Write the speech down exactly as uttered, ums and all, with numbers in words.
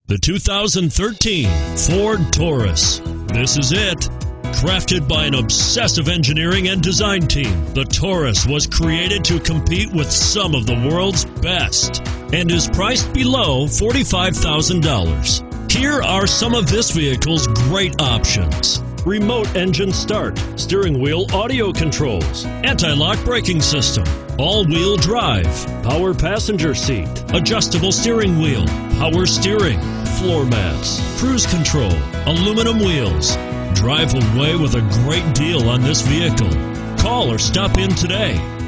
The two thousand thirteen Ford Taurus. This is it. Crafted by an obsessive engineering and design team, the Taurus was created to compete with some of the world's best and is priced below forty-five thousand dollars. Here are some of this vehicle's great options: remote engine start, steering wheel audio controls, anti-lock braking system, all-wheel drive, power passenger seat, adjustable steering wheel, power steering, floor mats, cruise control, aluminum wheels. Drive away with a great deal on this vehicle. Call or stop in today.